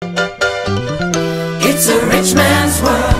It's a rich man's world.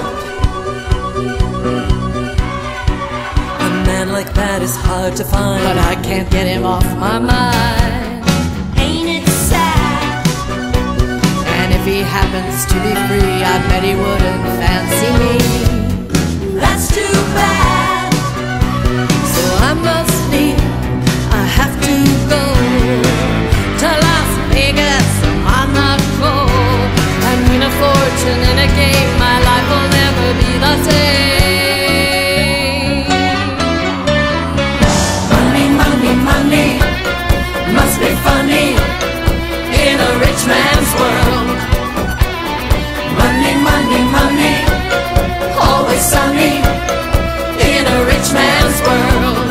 A man like that is hard to find, but I can't get him off my mind. Ain't it sad? And if he happens to be free, I bet he wouldn't fancy me. That's too bad. So I must leave, I have to go to Las Vegas, Monaco. I win a fortune in a game, my life will never be the same. Money, money, money must be funny in a rich man's world. Money, money, money, always sunny in a rich man's world.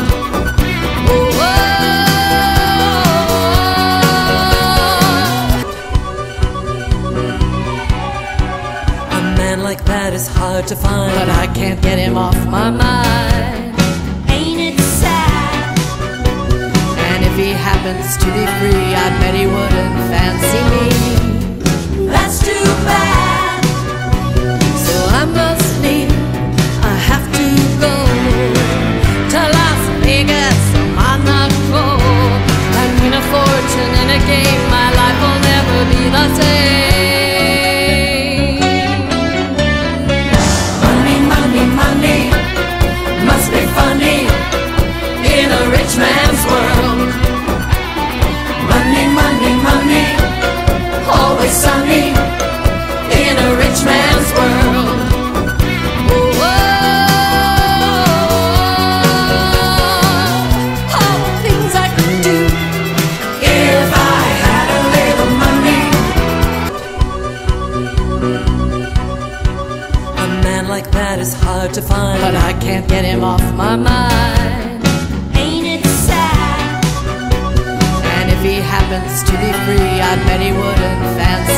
A man like that is hard to find, but I can't get him off my mind. Ain't it sad? And if he happens to be free, I bet he wouldn't fancy me. That's too bad. So I must leave, I have to go to Las Vegas, Monaco. I win a fortune in a game, my life will never be the same. Money, money, money must be funny in a rich man's world. Money, money, money, always sunny in a rich man's world. All the things I could do if I had a little money. A man like that is hard to find, but I can't get him off my mind. Ain't it sad? And if he happens to be free, I bet he wouldn't fancy